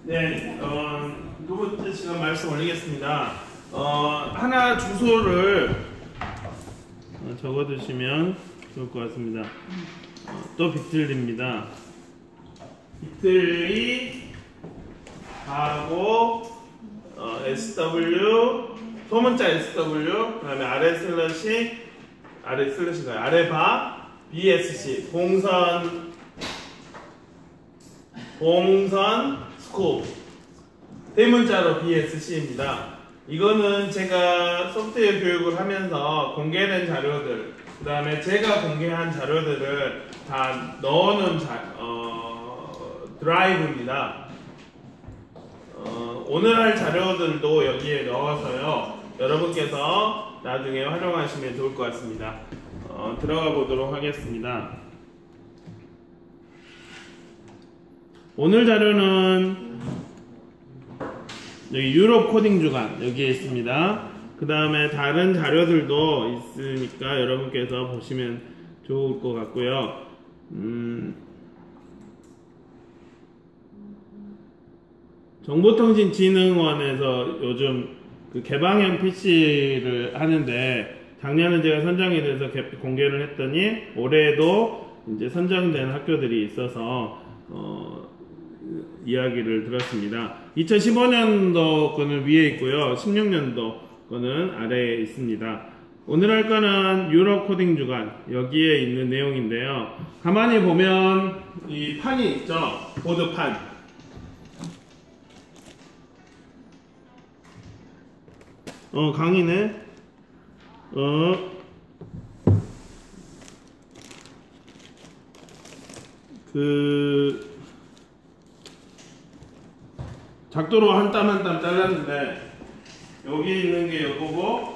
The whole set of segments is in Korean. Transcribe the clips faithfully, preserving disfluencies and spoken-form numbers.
네, 어, 두 번째 시간 말씀 올리겠습니다. 어, 하나 주소를 어, 적어두시면 좋을 것 같습니다. 어, 또 비틀리입니다. 비틀리 하고 어, 에스더블유 소문자 에스더블유 그 다음에 아래 슬러시 아래 슬러시가요 아래 바 비에스씨 봉선 봉선 스코프 대문자로 비에스씨입니다. 이거는 제가 소프트웨어 교육을 하면서 공개된 자료들 그 다음에 제가 공개한 자료들을 다 넣어놓은 자, 어, 드라이브입니다. 어, 오늘 할 자료들도 여기에 넣어서요 여러분께서 나중에 활용하시면 좋을 것 같습니다. 어, 들어가 보도록 하겠습니다. 오늘 자료는 여기 유럽 코딩 주간 여기에 있습니다. 그 다음에 다른 자료들도 있으니까 여러분께서 보시면 좋을 것 같고요. 음, 정보통신진흥원에서 요즘 그 개방형 피씨를 하는데 작년에 제가 선정이 돼서 개, 공개를 했더니 올해도 이제 선정된 학교들이 있어서 어, 이야기를 들었습니다. 이천십오 년도 거는 위에 있고요. 십육 년도 거는 아래에 있습니다. 오늘 할 거는 유럽 코딩 주간 여기에 있는 내용인데요. 가만히 보면 이 판이 있죠. 보드판. 어 강의네. 어 그 작도로 한 땀 한 땀 잘랐는데 여기 있는 게 요거고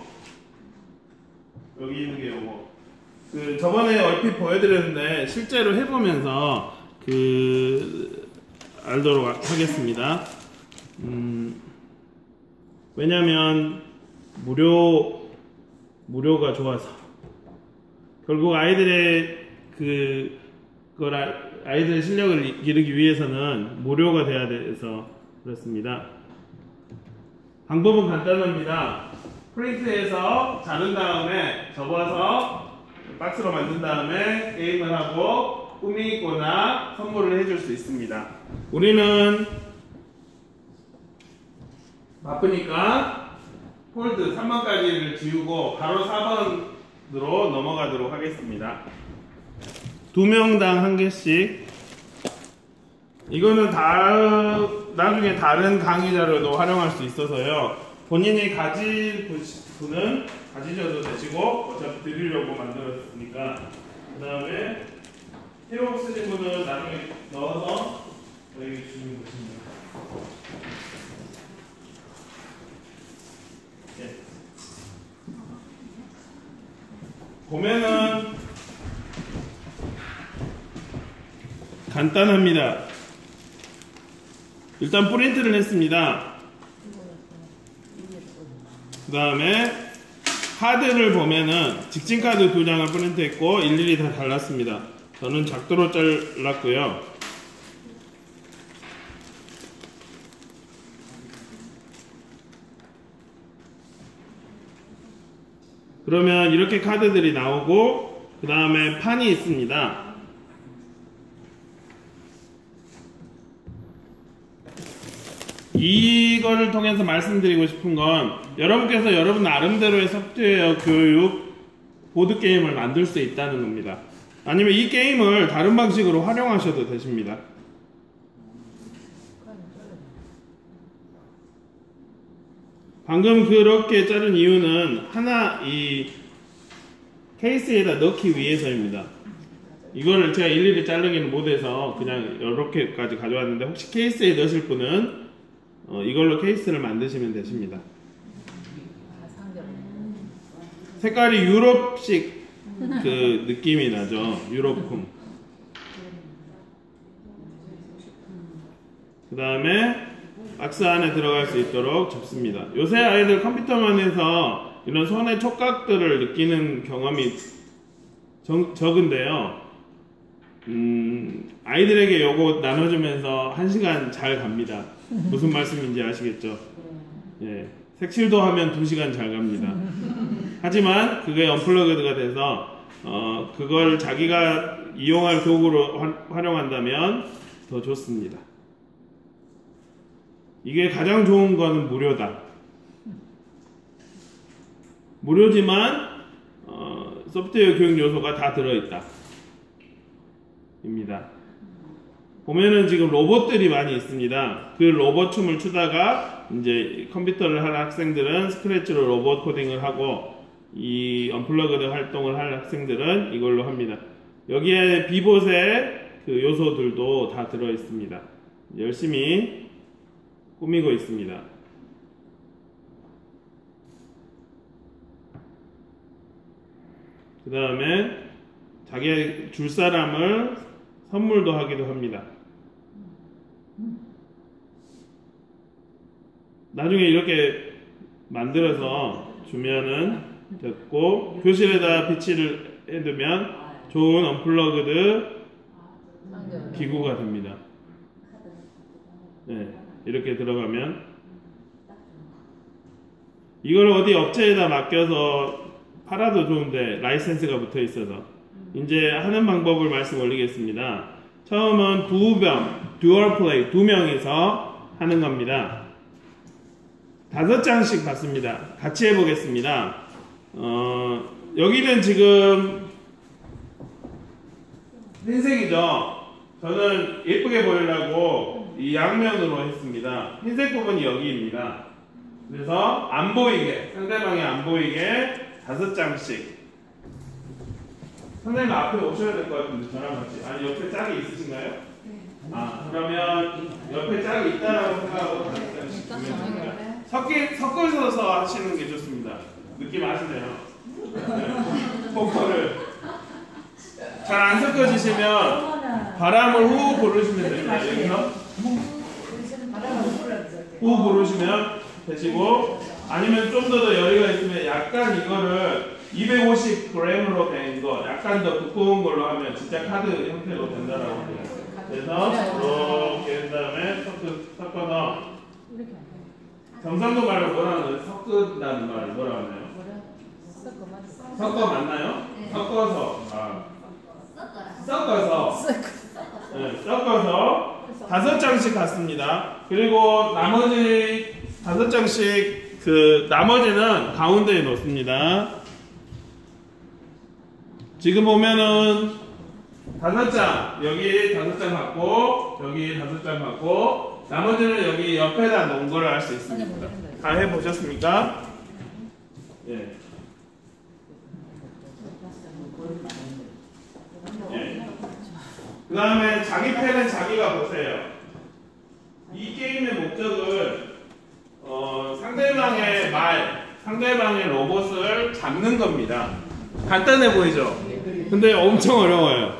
여기 있는 게 요거. 그 저번에 얼핏 보여드렸는데 실제로 해보면서 그 알도록 하겠습니다. 음, 왜냐면 무료 무료가 좋아서 결국 아이들의 그 그걸 아이들의 실력을 기르기 위해서는 무료가 돼야 돼서 그렇습니다. 방법은 간단합니다. 프린트해서 자른 다음에 접어서 박스로 만든 다음에 게임을 하고 꾸미거나 선물을 해줄 수 있습니다. 우리는 바쁘니까 폴드 삼 번까지를 지우고 바로 사 번으로 넘어가도록 하겠습니다. 두 명당 한 개씩. 이거는 다 나중에 다른 강의 자료도 활용할 수 있어서요. 본인이 가질 분은 가지셔도 되시고 어차피 드리려고 만들었으니까. 그 다음에 필요 없으신 분은 나중에 넣어서 저에게 주시면 되십니다. 네. 보면은 간단합니다. 일단 프린트를 했습니다. 그 다음에 카드를 보면은 직진카드 두 장을 프린트했고 일일이 다 잘랐습니다. 저는 작도로 잘랐고요. 그러면 이렇게 카드들이 나오고 그 다음에 판이 있습니다. 이거를 통해서 말씀드리고 싶은 건 여러분께서 여러분 나름대로의 소프트웨어 교육 보드게임을 만들 수 있다는 겁니다. 아니면 이 게임을 다른 방식으로 활용하셔도 되십니다. 방금 그렇게 자른 이유는 하나 이 케이스에다 넣기 위해서입니다. 이거를 제가 일일이 자르기는 못해서 그냥 이렇게까지 가져왔는데 혹시 케이스에 넣으실 분은 어, 이걸로 케이스를 만드시면 되십니다. 색깔이 유럽식 그 느낌이 나죠. 유럽풍. 그 다음에 박스 안에 들어갈 수 있도록 접습니다. 요새 아이들 컴퓨터만해서 이런 손의 촉각들을 느끼는 경험이 적, 적은데요. 음, 아이들에게 요거 나눠주면서 한 시간 잘 갑니다. 무슨 말씀인지 아시겠죠? 예, 색칠도 하면 두 시간 잘 갑니다. 하지만 그게 언플러그드가 돼서 어, 그걸 자기가 이용할 도구로 화, 활용한다면 더 좋습니다. 이게 가장 좋은 거는 무료다. 무료지만 어, 소프트웨어 교육 요소가 다 들어있다. 입니다. 보면은 지금 로봇들이 많이 있습니다. 그 로봇 춤을 추다가 이제 컴퓨터를 할 학생들은 스크래치로 로봇 코딩을 하고 이 언플러그드 활동을 할 학생들은 이걸로 합니다. 여기에 비봇의 그 요소들도 다 들어 있습니다. 열심히 꾸미고 있습니다. 그 다음에 자기 줄 사람을 선물도 하기도 합니다. 나중에 이렇게 만들어서 주면은 됐고, 교실에다 비치를 해두면 좋은 언플러그드 기구가 됩니다. 네, 이렇게 들어가면 이걸 어디 업체에다 맡겨서 팔아도 좋은데 라이센스가 붙어 있어서 이제 하는 방법을 말씀 올리겠습니다. 처음은 두 명, 듀얼 플레이, 두 명이서 하는 겁니다. 다섯 장씩 받습니다. 같이 해보겠습니다. 어, 여기는 지금 흰색이죠? 저는 예쁘게 보이려고 이 양면으로 했습니다. 흰색 부분이 여기입니다. 그래서 안 보이게, 상대방이 안 보이게 다섯 장씩. 선생님 앞에 오셔야 될 것 같은데 저랑 같이. 아니 옆에 짝이 있으신가요? 아 그러면 옆에 짝이 있다라고 생각하고 다섯 장씩 주면 됩니다. 섞기, 섞어서 하시는 게 좋습니다. 느낌 아시네요? 네. 포커를 잘 안 섞어지시면 바람을 후 부르시면 됩니다. 여기서 후 부르시면 되시고, 아니면 좀 더 더 여리가 있으면 약간 이거를 이백오십 그램으로 된 거, 약간 더 두꺼운 걸로 하면 진짜 카드 형태로 된다라고 합니다. 그래서 이렇게 한 다음에 섞어, 섞어서 경상도 말로 뭐라 하나요? 섞는다는 말을 뭐라 하나요? 섞어 맞나요? 섞어서. 아. 섞어서. 네, 섞어서 다섯 장씩 갔습니다. 그리고 나머지 다섯 장씩 그 나머지는 가운데에 놓습니다. 지금 보면은 다섯 장, 여기 다섯 장 갖고 여기 다섯 장 갖고 나머지는 여기 옆에다 놓은 거를 할 수 있습니다. 다 해보셨습니까? 예. 예. 그 다음에 자기 패는 자기가 보세요. 이 게임의 목적은 어, 상대방의 말, 상대방의 로봇을 잡는 겁니다. 간단해 보이죠? 근데 엄청 어려워요.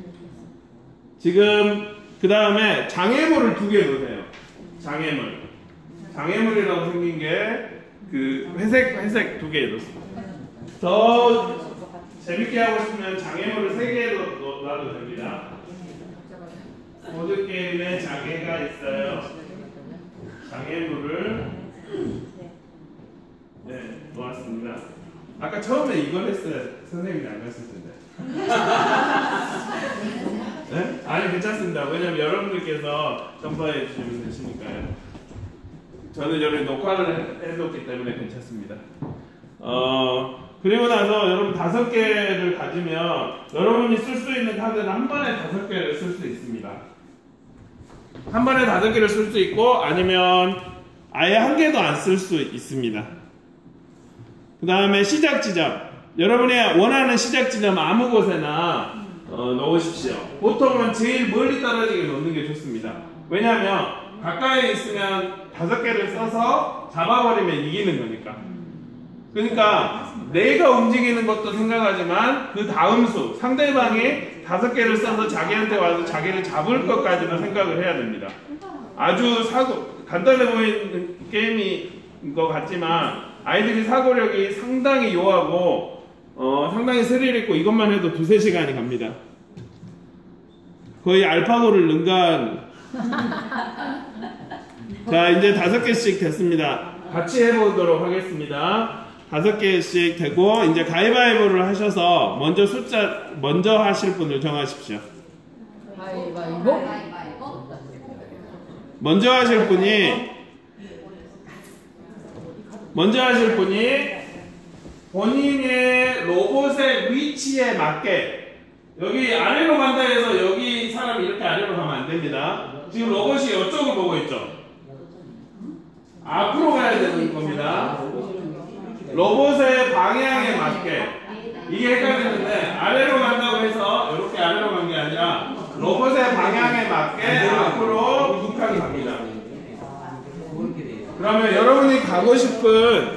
지금 그 다음에 장애물을 두 개 놓으세요. 장애물. 장애물이라고 생긴 게 그 회색 회색 두 개 놓습니다. 더 재밌게 하고 싶으면 장애물을 세 개 놔도 됩니다. 보드 게임에 장애가 있어요. 장애물을 네 놓았습니다. 아까 처음에 이걸 했어요. 선생님이 안 갔을 텐데. 네? 아니 괜찮습니다. 왜냐면 여러분들께서 점퍼해 주시면 되시니까요. 저는 여기 녹화를 해놓기 때문에 괜찮습니다. 어 그리고 나서 여러분 다섯 개를 가지면 여러분이 쓸 수 있는 카드는 한 번에 다섯 개를 쓸 수 있습니다. 한 번에 다섯 개를 쓸 수 있고 아니면 아예 한 개도 안 쓸 수 있습니다. 그 다음에 시작 지점. 여러분이 원하는 시작 지점 아무 곳에나 어, 넣으십시오. 보통은 제일 멀리 떨어지게 놓는 게 좋습니다. 왜냐하면 가까이 있으면 다섯 개를 써서 잡아버리면 이기는 거니까. 그러니까 내가 움직이는 것도 생각하지만 그 다음 수, 상대방이 다섯 개를 써서 자기한테 와서 자기를 잡을 것까지도 생각을 해야 됩니다. 아주 사고, 간단해 보이는 게임인 것 같지만 아이들이 사고력이 상당히 요하고 어, 상당히 스릴 있고 이것만 해도 두세 시간이 갑니다. 거의 알파고를 능가한. 자, 이제 다섯 개씩 됐습니다. 같이 해보도록 하겠습니다. 다섯 개씩 되고 이제 가위바위보를 하셔서 먼저 숫자 먼저 하실 분을 정하십시오. 가위바위보. 먼저 하실 분이 먼저 하실 분이 본인의 로봇의 위치에 맞게 여기 아래로 간다 해서 여기 사람이 이렇게 아래로 가면 안 됩니다. 지금 로봇이 이쪽을 보고 있죠. 앞으로 가야 되는 겁니다. 로봇의 방향에 맞게. 이게 헷갈리는데 아래로 간다고 해서 이렇게 아래로 간 게 아니라 로봇의 방향에 맞게 앞으로 두 칸이 갑니다. 그러면 여러분이 가고 싶은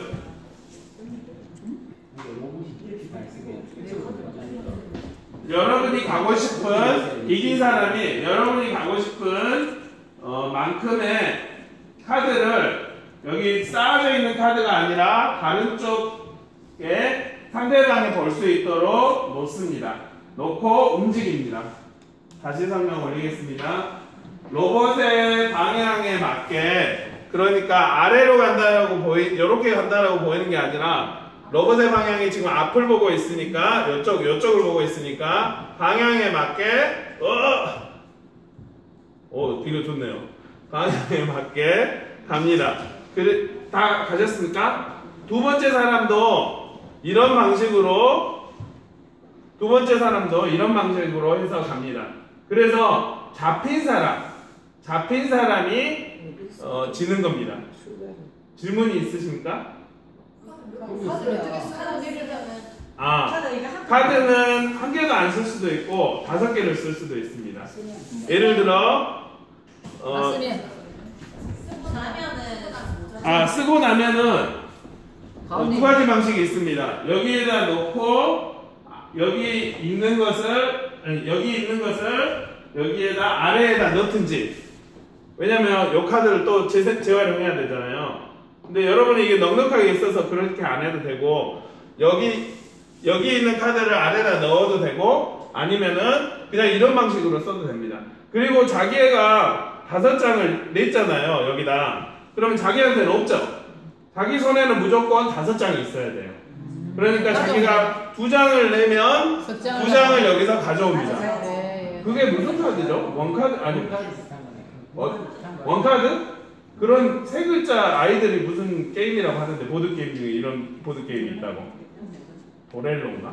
여러분이 가고 싶은 이긴 사람이 여러분이 가고 싶은 어, 만큼의 카드를 여기 쌓아져 있는 카드가 아니라 다른 쪽에 상대방이 볼 수 있도록 놓습니다. 놓고 움직입니다. 다시 설명 올리겠습니다. 로봇의 방향에 맞게 그러니까 아래로 간다라고 보이 이렇게 간다라고 보이는 게 아니라 로봇의 방향이 지금 앞을 보고 있으니까 이쪽 이쪽을 보고 있으니까 방향에 맞게 어, 오 이거 좋네요. 방향에 맞게 갑니다. 그래 다 가셨습니까? 두 번째 사람도 이런 방식으로 두 번째 사람도 이런 방식으로 해서 갑니다. 그래서 잡힌 사람 잡힌 사람이 어, 지는 겁니다. 질문이 있으십니까? 아, 카드는 한 개도 안 쓸 수도 있고 다섯 개를 쓸 수도 있습니다. 예를 들어 어, 아 쓰고 나면은 어, 두 가지 방식이 있습니다. 여기에다 놓고 여기 있는 것을 아니, 여기 있는 것을 여기에다 아래에다 넣든지. 왜냐면 이 카드를 또 재, 재활용해야 되잖아요. 근데 여러분이 이게 넉넉하게 있어서 그렇게 안 해도 되고 여기 여기 있는 카드를 아래에다 넣어도 되고 아니면은 그냥 이런 방식으로 써도 됩니다. 그리고 자기가 다섯 장을 냈잖아요. 여기다. 그러면 자기한테는 없죠. 자기 손에는 무조건 다섯 장이 있어야 돼요. 그러니까 자기가 두 장을 내면 두 장을 여기서 가져옵니다. 그게 무슨 카드죠? 원카드? 아니 원, 원카드? 그런 세 글자 아이들이 무슨 게임이라고 하는데 보드게임 중에 이런 보드게임이 있다고. 도렐로인가?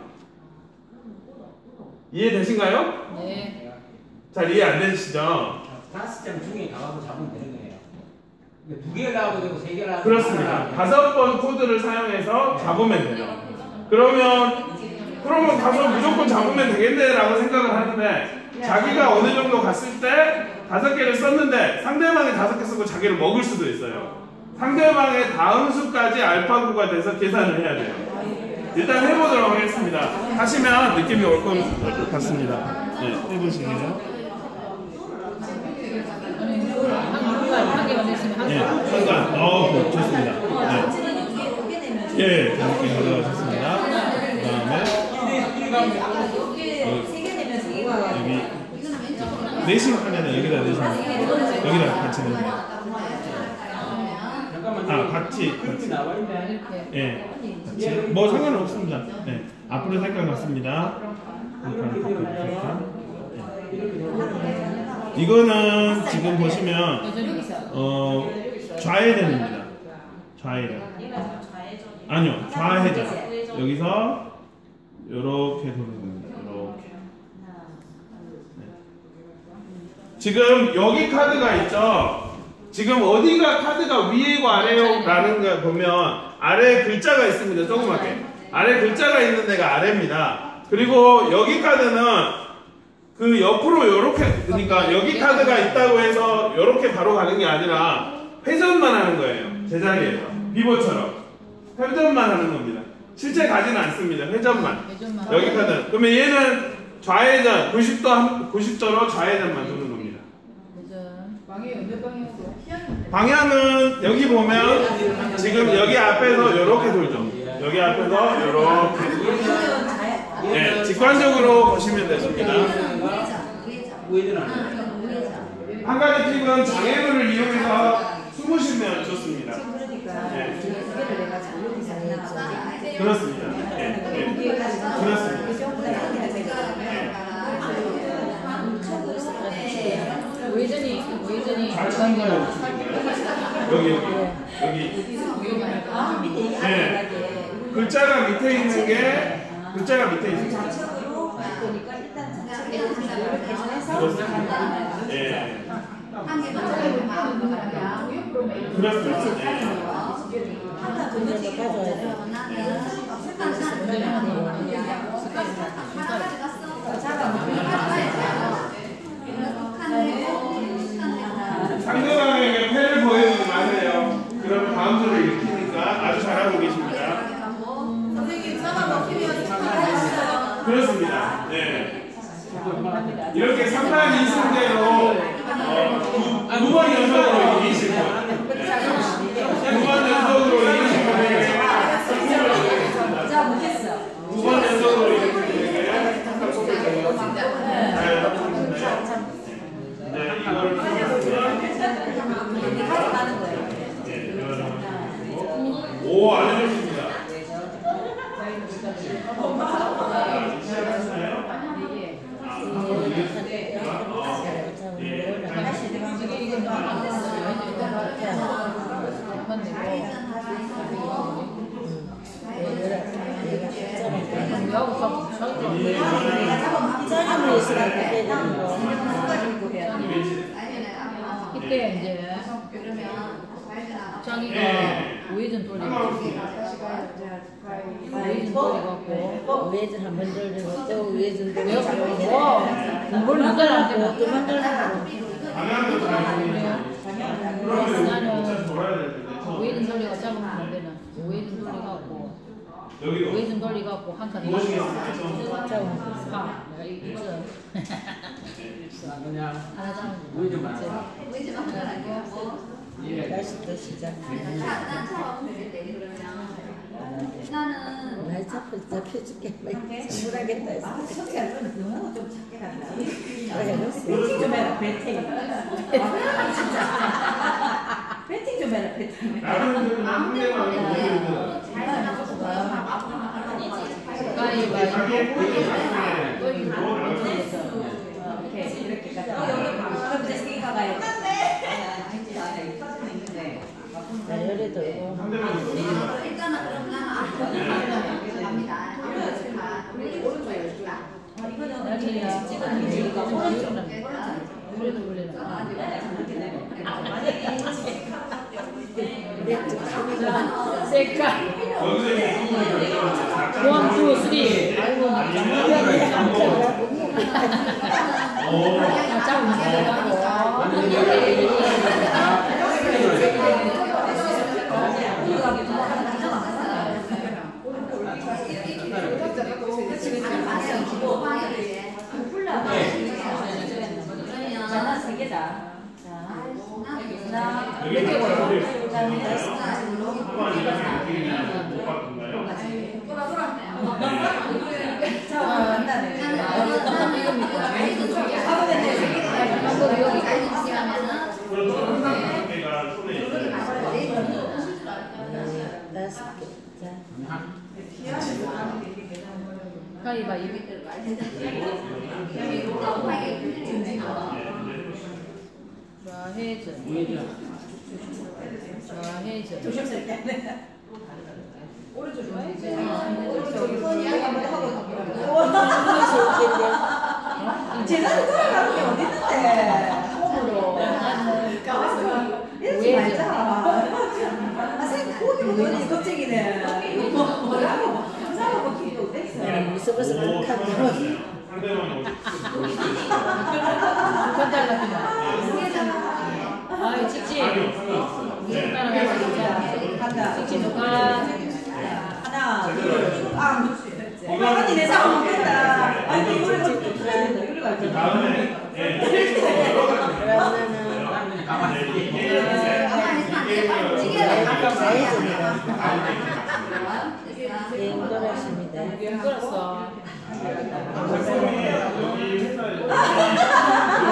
이해되신가요? 네. 잘 이해 안 되시죠? 다섯 장 중에 나가고 잡으면 되는 거예요. 두 개를 나가도 되고 세 개를 나가도 그렇습니다. 다섯 번 코드를 사용해서 잡으면 돼요. 그러면 그러면 가서 무조건 잡으면 되겠네라고 생각을 하는데 자기가 어느 정도 갔을 때 다섯 개를 썼는데 상대방이 다섯 개 쓰고 자기를 먹을 수도 있어요. 상대방의 다음 수까지 알파고가 돼서 계산을 해야 돼요. 일단 해보도록 하겠습니다. 하시면 느낌이 올 것 같습니다. 네, 해보시게요. 한 개만 내시면 한 예, 한간. 어, 좋습니다. 네. 예, 다섯 개 가져가셨습니다. 그 다음에 여기 내시면 하면 여기다 내시면 여기다 같이 내시면 아 같이 같이 예 같이 뭐 상관은 없습니다. 예 앞으로 색깔 맞습니다. 이거는 지금 보시면 어 좌회전입니다. 좌회전 아니요 좌회전 여기서 요렇게 도는 겁니다. 요렇게 지금 여기 카드가 있죠. 지금 어디가 카드가 위에고 아래고 라는 거 보면 아래 글자가 있습니다. 조그맣게 아래 글자가 있는 데가 아래입니다. 그리고 여기 카드는 그 옆으로 요렇게 그러니까 여기 카드가 있다고 해서 요렇게 바로 가는 게 아니라 회전만 하는 거예요. 제자리에서 비보처럼 회전만 하는 겁니다. 실제 가지는 않습니다. 회전만. 여기 카드. 그러면 얘는 좌회전 구십 도 구십 도로 좌회전만 도는 겁니다. 방이 어느 방향으로? 방향은 여기 보면 지금 여기 앞에서 요렇게 돌죠. 여기 앞에서 요렇게. 네, 직관적으로 보시면 되십니다. 우회전은 한 가지 팁은 장애물을 이용해서 숨을 쉬면 좋습니다. 네. 그렇습니다. 네. 네. 그렇습니다. 우회전이 우회전이 잘 찾는 거예요. 여기 여기 여기. 네. 글자가 밑에 있는 게 글자가 밑에 있습니다. 네. 그렇습니다. 상대방에게 패를 보여주지 마세요. 그러면 다음 줄을 읽히니까 아주 잘하고 계십니다. 그렇습니다. 네. 이렇게 삼 반 이 승대로 두 번 연속으로 이기실 거예요. 두 번 연속으로 이기실 거예요. 두 번 연속으로 이기실 거예요. 네, 이거를 오, 안 해주십니다. 이때 이제 장이가 우회전 돌리고 우회전 돌려갖고 우회전 한 번 돌리고 또 우회전 돌리고 뭘 누가한테 또 만들고 그래서 나는 우회전 돌리가 잡으면 안 되나 우회전 돌려갖고 우회전 돌려갖고 한 칸 더 잡으면 아 내가 이거 하나 잡으면 우회전만 다시또 시작. 나는 날 잡혀 잡혀줄게. 충분하겠다 했어. 너무 좀 작게 간다. 해봤어. 배팅 좀 해라 배팅. 배팅 좀 해라 배팅. 오케이 이렇게 가자. 그럼 이제 세기가 가야 돼. 나 열에 돌고. 일단은 그럼 나는 앞으로 갑니다. 오른쪽에 열자. 이거는 찍어는 이유가 오른쪽은 그래도 원래는 색깔 원, 투, 쓰리 아이고 하나 세 개다. 하나 이렇게 다섯 개. 자. 가위바위보 좌회전 좌회전 조심스럽게. 오른쪽 좋아해. 제대로 돌아가는 게 어디 있는데? 홈으로. 이러지 말자. 아, 생 거기로 너네 겁쟁이네. 뭐라고? 부사하고 기도 됐어. 무서워서 못 가고. 두칸 달랍니다 아이 찍지 간다. 찍지 누가 하나, 둘, 아, 할머니 내 사람 먹겠다. 아니 이거를 찍고 들어야 된다. 이거를 가지고. 다음에 그러면은 예, 돌아십니다. 끌었어 제품이 여기 회사에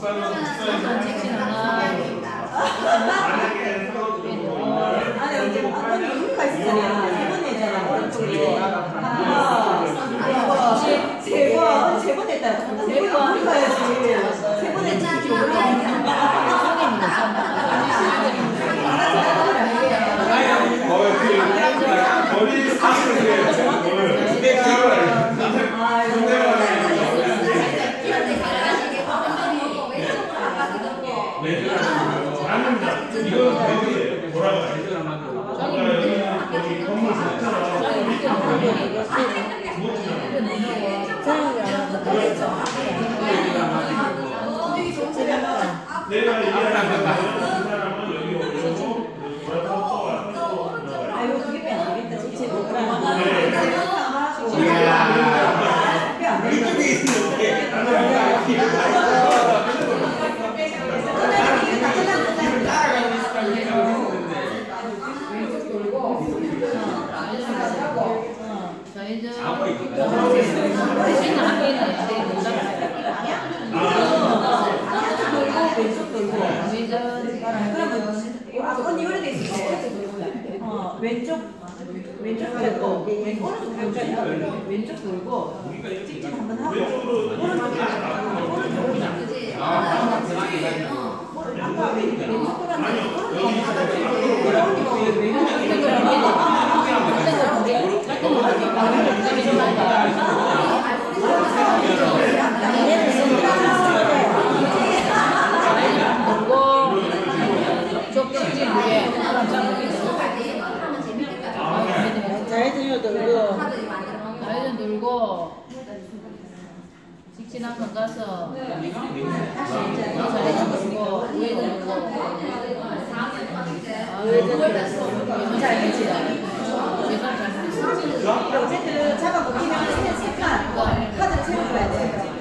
목사는 한칸 섹션 하나. 만약에 서로 아니 언제 아버님 이유가 있었잖아. 세 번이잖아. 오른쪽에. 세 번, 세 번 했다. 세 번 우리 가야지. 세 번 했지. 머리 사시는 이거 뭐라고 여기 건물 내가 이해하는 그 사람은 여기 오고 또 와서 아이고 그게 빼 안 되겠다. 진짜 이쪽에 있는데 자 이제 아빠 있고 섹션 한 개는 왼쪽 돌고. 우회전. 그러면 언니 요래 돼 있어. 어 왼쪽 왼쪽 돌고 왼 오른쪽 돌고 왼쪽 돌고 직진 한번 하고 오른쪽 오른쪽 아까 왼 왼쪽 돌았는데 좌회전으로 돌고 좌회전 돌고 직진 한 번 가서 좌회전 돌고 우회전 돌고 우회전 돌고 잘 되지. 계산 잘못했어. 어쨌든 잡아먹히면 세칸 카드를 채워줘야 돼.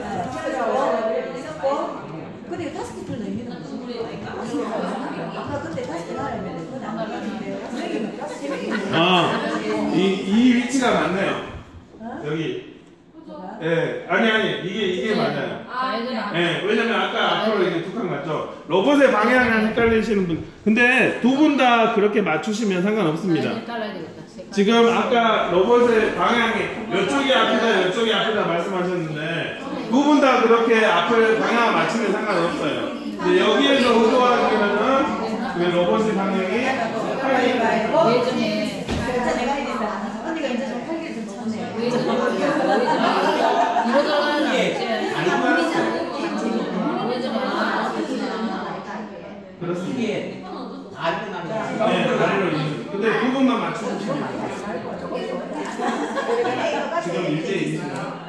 채워주고 근데 다섯 개 풀는 의미는 뭐지? 아까 근데 다섯 개 나가면 그건 안 나가는데 아, 이, 이 위치가 맞네요. 여기. 예, 아니, 아니, 이게, 이게 맞아요. 좌회전 예, 왜냐면 아까 앞으로 이게 두 칸 맞죠? 로봇의 방향을 헷갈리시는 분. 근데 두 분 다 그렇게 맞추시면 상관없습니다. 깔아야 되겠다. 지금 아까 로봇의 방향이 이쪽이 앞이다, 이쪽이 앞이다 말씀하셨는데 두 분 다 그렇게 앞을 방향을 맞추면 상관없어요. 근데 여기에서 의도하기에는 그 로봇의 방향이 우회전에 결제 내가 해야 된다. 언니가 이제 좀 팔기를 좀 쳤네. 우회전에 우회전에 뒤로 들어가는 이제 우회전에 그렇습니다. 이게 다리로 나면 네, 다리로 이동. 근데 두 분만 맞추시면 돼요. 지금 일대 이시나요?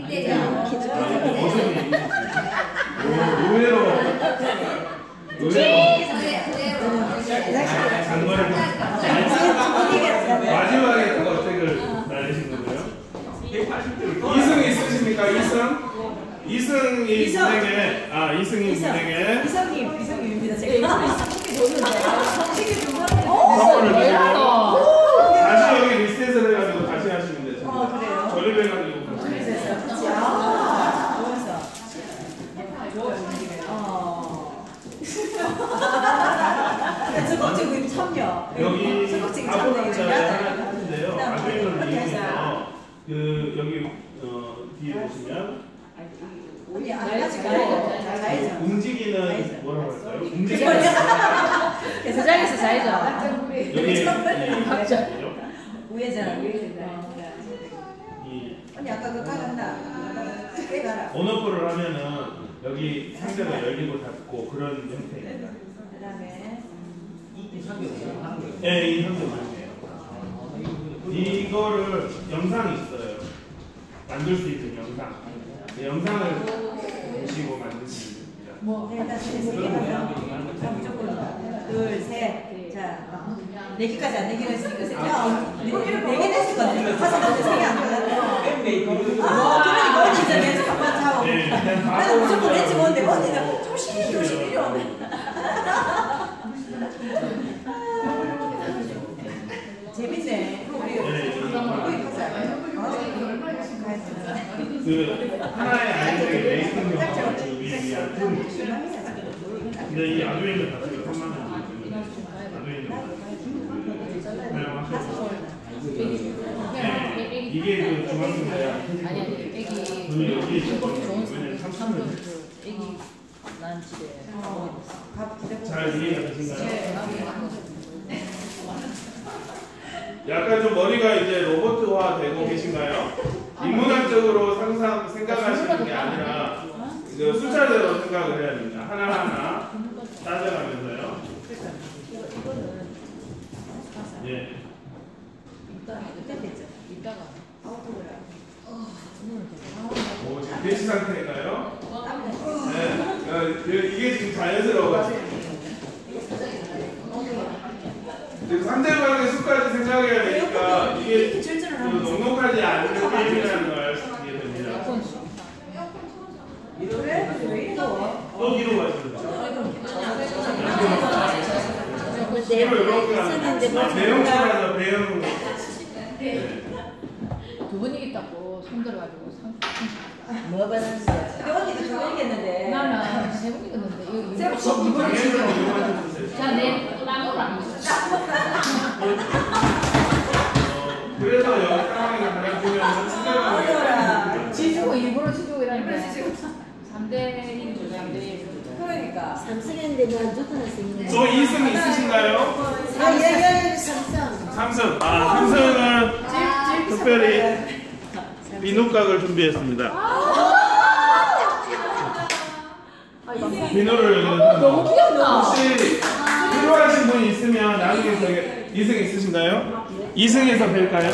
어색이 의외로 의외로 장거리 마지막에 그 어택을 날리신 건가요? 이승 있으십니까? 이승? 이승이 이승. 무대게 아 이승이 무대게 이성님, 이성님입니다. 제가 이성님이 줬는데 성식이 준 거는 선물을 왜 드리고 또? 다시 여기 리셋을 해가지고 다시 하시면 되죠. 어, 그래요? 조립해가지고 다시. 그래서 그치? 아, 좋았어. 어. 적극적인 참여. 여기 적극적인 아부분자에 참여. 하는데요. 아부분을 이용해서 그 여기 어, 뒤에 보시면 우리 안 가지고 잘해줘. 움직이는 뭐라고 할까요? 움직이는 그 자리에서 좌회전. 여기 각자. 우회전. 이 언니 아까 그거 가란다. 그게 가라. 언어표를 하면은 여기 상자가 열리고 닫고 그런 형태입니다. 그 다음에 이 상대 하는 거예요. 네, 이 형태만이에요. 이거를 영상이 있어요. 만들 수 있는 영상. 그 영상을 보시고 만드시면 됩니다. 뭐 일단 세 개 가면 무조건 둘, 셋. 자, 네 개까지 안 내기로 했으니까 네개 됐을 건데 다섯 번째 세개 안 걸렸네. 아, 그러니까 언니 이제 내 잠깐 자고. 네, 일단 나는 바로 무조건 렌즈 뭔데 언니는 조심 조심 이러네. 재밌네. 우리 네, 거기 가자. 그 그 하나의 아이들의 레이팅 경험을 위한 품. 근데 이 아두이는 가치가 삼만 원. 아두이는 사용하셔서 이게 그 중학생이야. 아니 아니 애기 여기 좋은 왜냐면 삼촌 그 애기 난 집에 잘 이해가 되신가요? 네. 약간 좀 머리가 이제 로봇화 되고 계신가요? 인문학적으로 상상 생각하시는 게 아니라 그 숫자대로 생각을 해야 됩니다. 하나하나 따져가면서요. 예. 이따가 오, 지금 대시 상태인가요? 네. 어, 이게 지금 자연스러워가지고. 상대방의 수까지 생각해야 되니까 이게 그 넉넉하지 않은 게임이라는 걸 알게 됩니다. 또 뒤로 가시죠. 뒤로 이렇게 가면 배영처럼 하죠. 배영. 두 번 이겼다고 손들어가지고 상. 뭐 받았는데? 대원이도 저거 이겼는데. 나는 세 번 이겼는데 이거 세 번 이번 장애물로 이용하셨는데. 자내 라면 안 먹었어. 그래서 여기 상황이 가장 중요한 상대방의 지주고 일부러 지주고 이러니까 삼 대 일이죠. 삼 대 일. 그러니까. 삼승인데 난 좋다는 저 이 승 있으신가요? 아, 예, 예, 삼승. 삼 승. 아, 삼 승은 특별히 비누각을 준비했습니다. 비누를 너무 귀엽다. 혹시 필요하신 분이 있으면 나중에 저기 이 승 있으신가요? 이 승에서 뵐까요?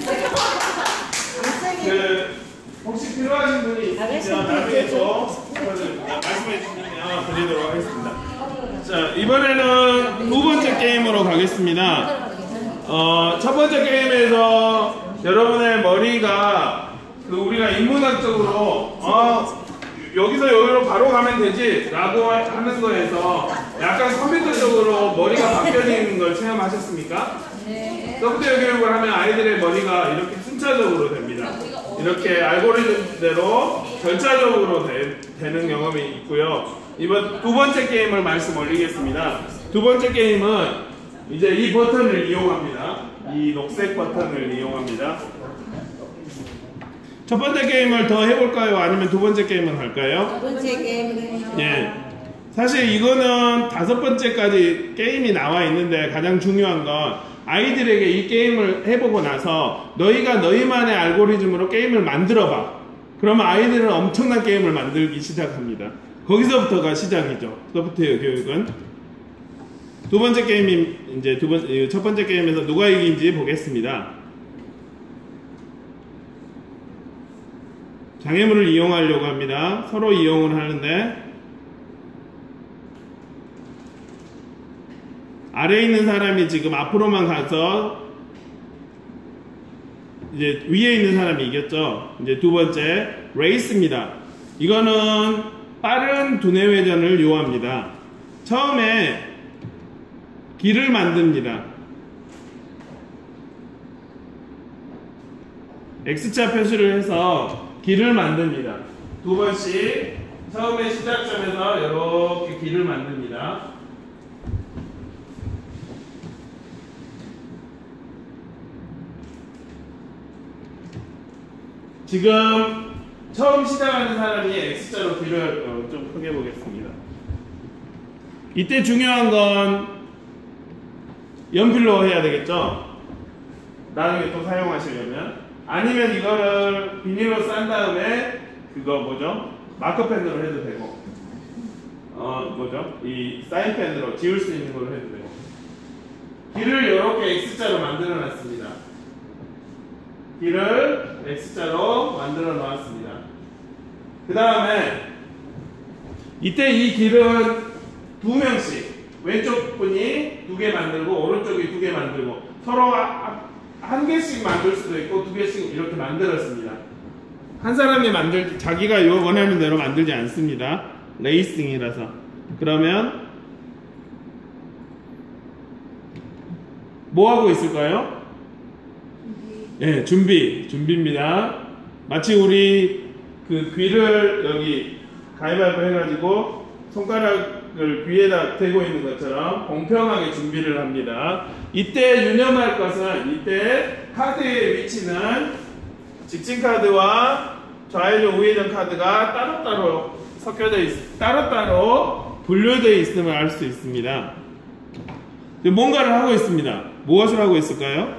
그 혹시 필요하신 분이 있으면 나중에 또 말씀해 주시면 드리도록 하겠습니다. 자, 이번에는 두 번째 게임으로 가겠습니다. 어, 첫 번째 게임에서 여러분의 머리가 그 우리가 인문학적으로 어, 여기서 여기로 바로 가면 되지 라고 하는 거에서 약간 컴퓨터적으로 머리가 바뀌어지는 걸 체험하셨습니까? 네. 소프트웨어 교육을 하면 아이들의 머리가 이렇게 순차적으로 됩니다. 이렇게 알고리즘대로 절차적으로 되, 되는 경험이 있고요. 이번 두 번째 게임을 말씀 올리겠습니다. 두 번째 게임은 이제 이 버튼을 이용합니다. 이 녹색 버튼을 이용합니다. 첫 번째 게임을 더 해볼까요? 아니면 두 번째 게임을 할까요? 두 번째 게임은 예. 사실 이거는 다섯 번째까지 게임이 나와 있는데 가장 중요한 건 아이들에게 이 게임을 해보고 나서 너희가 너희만의 알고리즘으로 게임을 만들어봐. 그러면 아이들은 엄청난 게임을 만들기 시작합니다. 거기서부터가 시작이죠. 소프트웨어 교육은. 두 번째 게임이 이제 두 번, 첫 번째 게임에서 누가 이긴지 보겠습니다. 장애물을 이용하려고 합니다. 서로 이용을 하는데 아래에 있는 사람이 지금 앞으로만 가서 이제 위에 있는 사람이 이겼죠. 이제 두 번째 레이스입니다. 이거는 빠른 두뇌 회전을 요합니다. 처음에 길을 만듭니다. X자 표시를 해서 길을 만듭니다. 두 번씩 처음에 시작점에서 이렇게 길을 만듭니다. 지금 처음 시작하는 사람이 X자로 길을 어, 좀 크게 보겠습니다. 이때 중요한 건 연필로 해야 되겠죠? 나중에 또 사용하시려면. 아니면 이거를 비닐로 싼 다음에 그거 뭐죠? 마커펜으로 해도 되고 어 뭐죠? 이 사인펜으로 지울 수 있는 걸로 해도 되고 길을 이렇게 X자로 만들어 놨습니다. 길을 X자로 만들어 놨습니다. 그 다음에 이때 이 길은 두 명씩 왼쪽 분이 두 개 만들고 오른쪽이 두 개 만들고 서로 한 개씩 만들 수도 있고 두 개씩 이렇게 만들었습니다. 한 사람이 만들 자기가 원하는 대로 만들지 않습니다. 레이싱이라서. 그러면 뭐 하고 있을까요? 예, 네, 준비 준비입니다. 마치 우리 그 귀를 여기 가위바위보 해가지고 손가락을 귀에다 대고 있는 것처럼 공평하게 준비를 합니다. 이때 유념할 것은 이때 카드의 위치는 직진 카드와 좌회전 우회전 카드가 따로따로 섞여져 있, 따로따로 분류되어 있음을 알 수 있습니다. 뭔가를 하고 있습니다. 무엇을 하고 있을까요?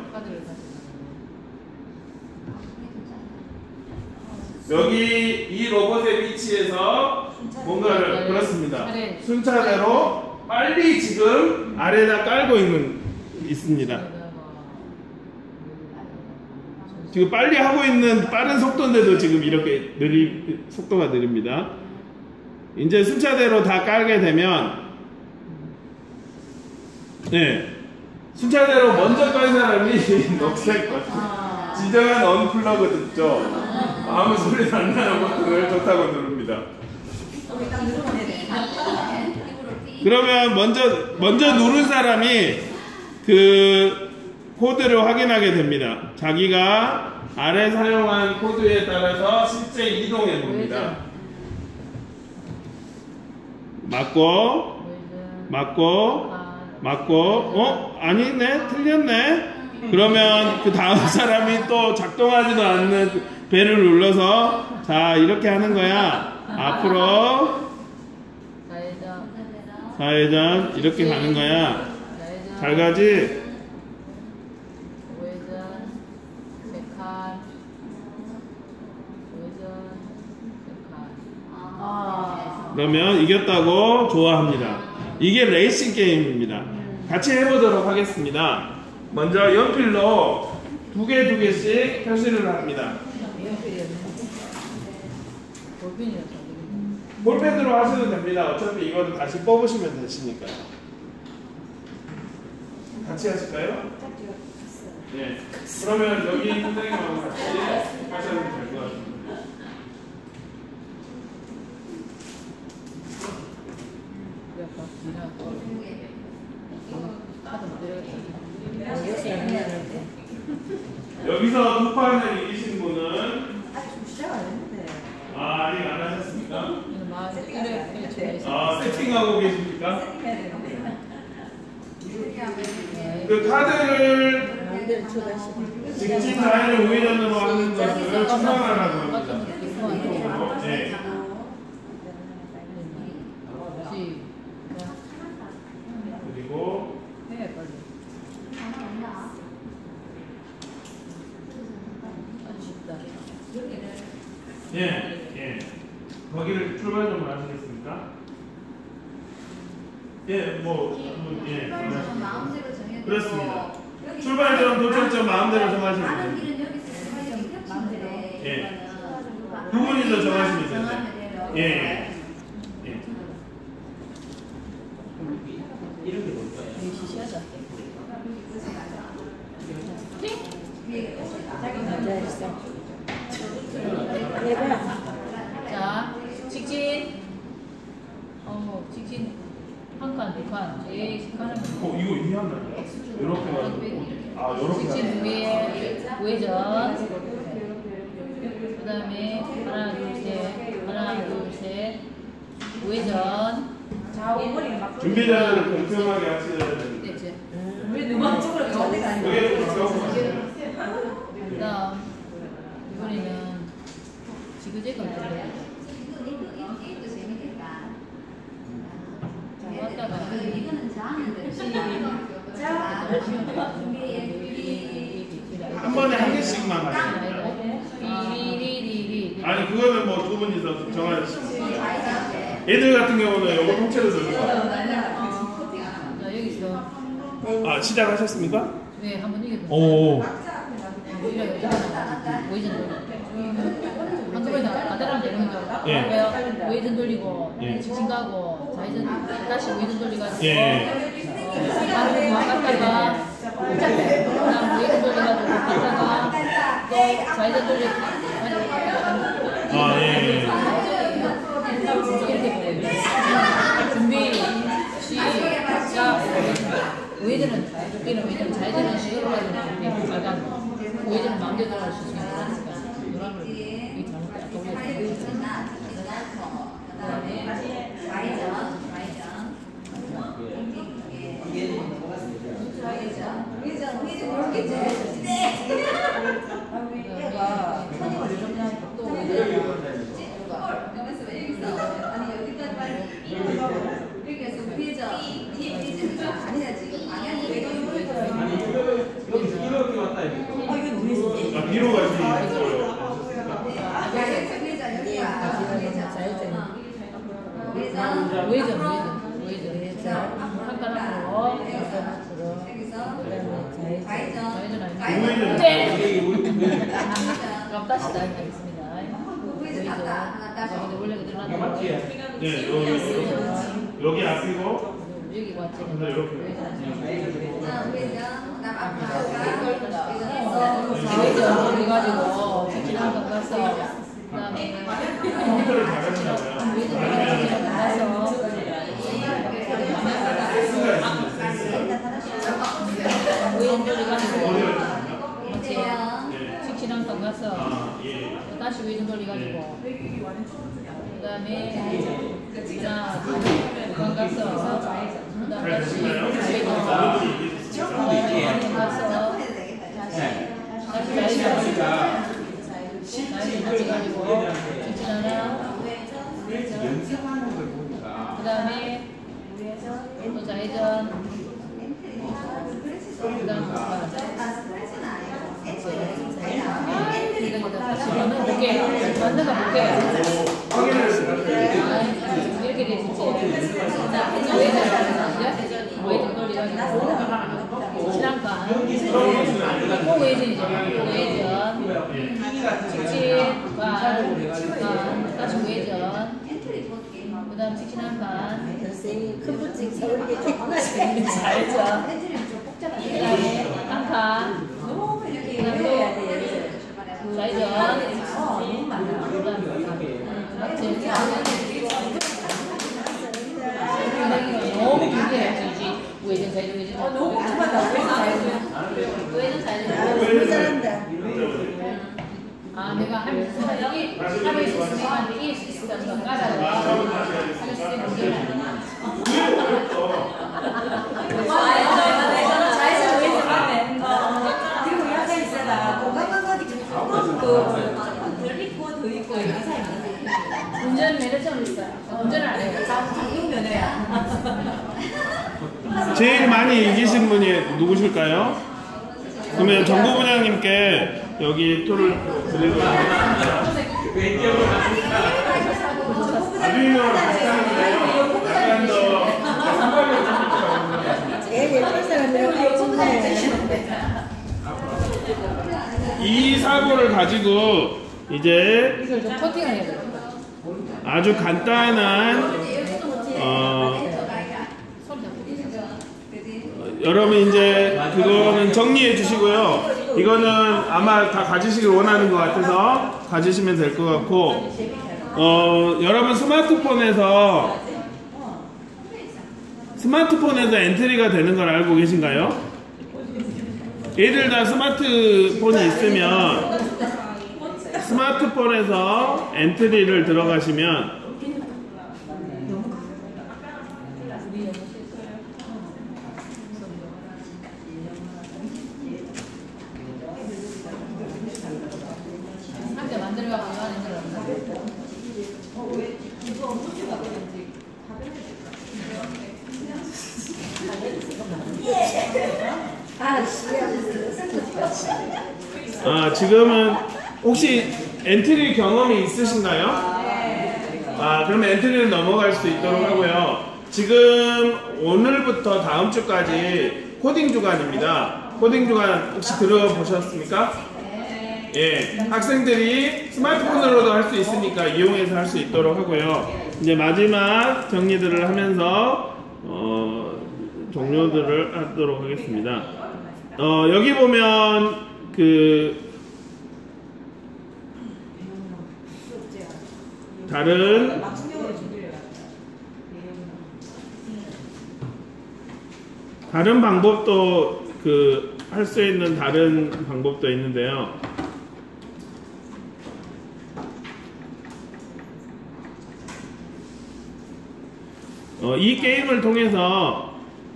여기 이 로봇의 위치에서 뭔가를 그렇습니다. 순차대로 빨리 지금 아래에다 깔고 있는 있습니다. 지금 빨리 하고 있는 빠른 속도인데도 지금 이렇게 느리 속도가 느립니다. 이제 순차대로 다 깔게 되면 네 순차대로 먼저 깔 사람이 녹색 버튼 지정한 언플러그 듣죠. 아무 소리도 안 나는 버튼을 좋다고 누릅니다. 그러면 먼저 먼저 누른 사람이 그 코드를 확인하게 됩니다. 자기가 아래 사용한 코드에 따라서 실제 이동해 봅니다. 맞고 맞고 맞고 어? 아니네? 틀렸네? 그러면 그 다음 사람이 또 작동하지도 않는 벨을 눌러서 자 이렇게 하는 거야. 앞으로 좌회전 이렇게 가는 거야. 잘 가지? 그러면 이겼다고 좋아합니다. 이게 레이싱 게임입니다. 같이 해보도록 하겠습니다. 먼저 연필로 두 개 두 개씩 표시를 합니다. 볼펜으로 하셔도 됩니다. 어차피 이거는 다시 뽑으시면 되시니까요. 같이 하실까요? 네. 그러면 여기 선생님하고 같이 하셔도 될 것 같습니다. 여기서 두 판을 이기신 분은 아, 아직 안 하셨습니까? 아, 세팅하고 계십니까? 그 카드를 직진 좌회전 우회전으로 하는 것을 추방하라고 합니다. 네. 그리고 예, 예. 거기를 출발 좀 하시겠습니까? 예, 뭐, 예. 그렇습니다. 출발점, 도착점 마음대로 정하시면 됩니다. 예. 두 분이서 정하시면 됩니다. 예, 예. 예. 이런 게 뭘까요? 자, 직진. 어, 직진 한 칸, 두 칸. 예, 칸을. 어, 이거 이해한다고요? 이렇게 가지고. 아, 이렇게 직진 위에 우회전. 그 다음에 하나, 둘, 셋. 하나, 둘, 셋. 우회전. 준비 자세를 공평하게 하셔야 됩니다. 됐지? 왜 누가 쪽으로 저리가 아니고 그게 좀 어려운 그 다음, 이번에는 지그재그 할게요. 왔다가 한 번에 한 개씩만 하세요. 아니 그거는 뭐 두 분이서 정하시면 돼요. 애들 같은 경우는 이거 통째로 들고 가요. 자, 여기서 아 시작하셨습니까? 네, 한번 이겨도 오. 우회전 돌리고 한꺼번에 아대라면 되는 거죠? 예. 왜요? 우회전 돌리고 예. 직진 가고 좌회전 다시 우회전 돌리가지고 예. 바로 뭐 갔다가 그다음 우회전 돌리가지고 갔다가 또 좌회전 돌리고 아 예. 이렇게 보고 준비 시작. 우회전은 우회전은 우회전 좌회전은 시도로 하는 빨간 우회전은 마음대로 할 수 있으니까 노란을 이 잘못돼 아까 우리가 우회전, 우회전, 우회전. 한 칸 앞으로, 그다음에 좌회전, 좌회전 아니고 네. 그럼 다시 나가겠습니다. 우회전. 여기 원래 들어가는 네, 여기, 여기 앞이고. 여기 왔지. 이렇게. 우회전 해가지고 직진한 거 가서 그다음에 컴퓨터를 잘하시나봐요. 우회전 가서 우회전 가지고 그렇지. 직진한 거 가서 다시 우회전 돌려가지고 그다음에 자 그건 가서 그다음 다시 우회전 가서 다시 다시 다시 같이 가지고 직진하나 그다음에 또 좌회전 그다음 다시 만나 볼게요. 만나가 볼게요. 이렇게 돼 있지. 우회전 우회전 돌려가지고 지난간 또 우회전이죠. 우회전 직진 반 다시 우회전 그다음 직진한 반 선생님 큰 부칙 서울에 태어나시는 좌회전 그다음에 한칸 그다음 또 좌회전 너무 길게 해야지. 우회전 좌회전 우회전 너무 우회전 좌회전 너무 잘한다. 아 내가 하면서 여기 하면 있으면 이게 있으니까 까다로워. 하면 있으면 좌회전 우회전 하면 그리고 약간 있잖아. 공감한 거 덜 있고 더 있고 이런 사람이 많아. 운전 면허증 있어요. 운전을 안 해요. 장용 면허야. 제일 많이 이기신 분이 누구실까요? 그러면 정부 부장님께 여기 토를 드리도록 하겠습니다. 아주인으로 약간 더 제일 예쁜 사람이라고 좋네. 이 사고를 가지고 이제 이걸 좀 커팅을 해야 돼요. 아주 간단한 어, 여러분 이제 그거는 정리해 주시고요. 이거는 아마 다 가지시길 원하는 것 같아서 가지시면 될 것 같고 어, 여러분 스마트폰에서 스마트폰에서 엔트리가 되는 걸 알고 계신가요? 얘들 다 스마트폰이 있으면 스마트폰에서 엔트리를 들어가시면 상자 만들어가고 하는 줄 알았나? 아, 씨야. 아, 지금은 혹시 엔트리 경험이 있으신가요? 아, 그러면 엔트리를 넘어갈 수 있도록 하고요. 지금 오늘부터 다음 주까지 코딩 주간입니다. 코딩 주간 혹시 들어보셨습니까? 예, 학생들이 스마트폰으로도 할 수 있으니까 이용해서 할 수 있도록 하고요. 이제 마지막 정리들을 하면서 어, 종료들을 하도록 하겠습니다. 어, 여기 보면 그 다른 다른 방법도 그 할 수 있는 다른 방법도 있는데요. 어, 이 게임을 통해서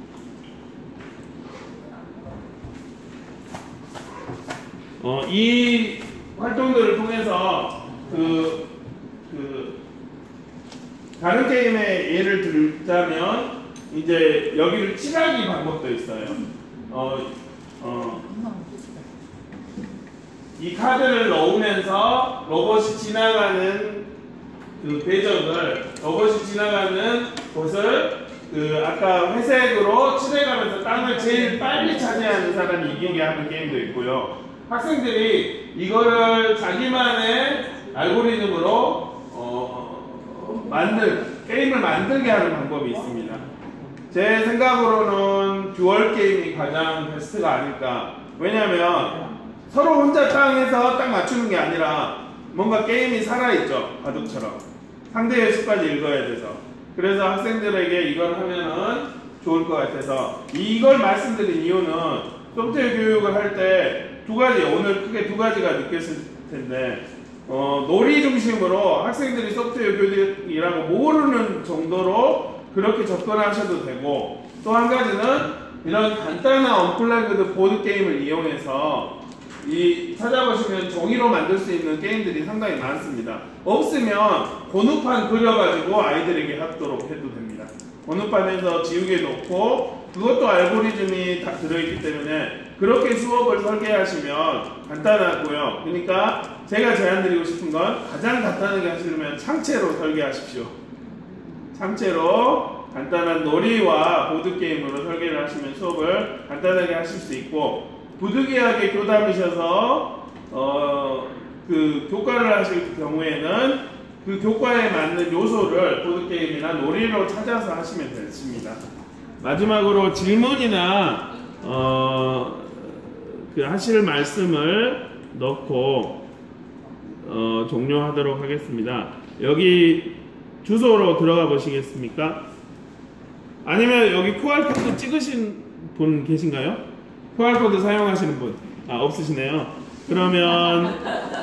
어, 이 활동들을 통해서 그, 그 다른 게임의 예를 들자면 이제 여기를 칠하기 방법도 있어요. 어, 어, 이 카드를 넣으면서 로봇이 지나가는 그 그 궤적을 로봇이 지나가는 곳을 그 아까 회색으로 칠해가면서 땅을 제일 빨리 차지하는 사람이 이기게 하는 게임도 있고요. 학생들이 이거를 자기만의 알고리즘으로 어, 만들 게임을 만들게 하는 방법이 있습니다. 제 생각으로는 듀얼 게임이 가장 베스트가 아닐까. 왜냐하면 서로 혼자 땅에서 딱 맞추는 게 아니라 뭔가 게임이 살아있죠. 바둑처럼 상대의 수까지 읽어야 돼서. 그래서 학생들에게 이걸 하면은 좋을 것 같아서 이걸 말씀드린 이유는 소프트웨어 교육을 할 때 두 가지, 오늘 크게 두 가지가 느꼈을 텐데 어, 놀이 중심으로 학생들이 소프트웨어 교육이라고 모르는 정도로 그렇게 접근하셔도 되고, 또 한 가지는 이런 간단한 언플래그드 보드게임을 이용해서 이 찾아보시면 종이로 만들 수 있는 게임들이 상당히 많습니다. 없으면 번호판 그려가지고 아이들에게 하도록 해도 됩니다. 번호판에서 지우개 놓고 그것도 알고리즘이 다 들어있기 때문에 그렇게 수업을 설계하시면 간단하고요. 그러니까 제가 제안드리고 싶은 건 가장 간단하게 하시려면 창체로 설계하십시오. 창체로 간단한 놀이와 보드게임으로 설계를 하시면 수업을 간단하게 하실 수 있고, 부득이하게 교담이셔서 어, 그 교과를 하실 경우에는 그 교과에 맞는 요소를 보드게임이나 놀이로 찾아서 하시면 되십니다. 마지막으로 질문이나 어, 그 하실 말씀을 넣고 어, 종료하도록 하겠습니다. 여기 주소로 들어가 보시겠습니까? 아니면 여기 큐알코드 찍으신 분 계신가요? 큐알코드 사용하시는 분? 아, 없으시네요. 그러면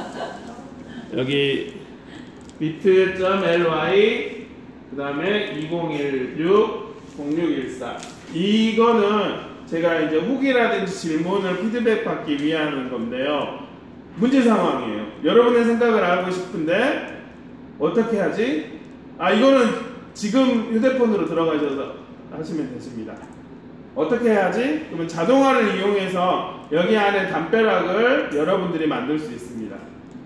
여기 비트 점 엘 와이 그 다음에 이공일육 공육일사, 이거는 제가 이제 후기라든지 질문을 피드백 받기 위한 건데요. 문제 상황이에요. 여러분의 생각을 알고 싶은데 어떻게 하지? 아, 이거는 지금 휴대폰으로 들어가셔서 하시면 되십니다. 어떻게 해야지? 그러면 자동화를 이용해서 여기 안에 담벼락을 여러분들이 만들 수 있습니다.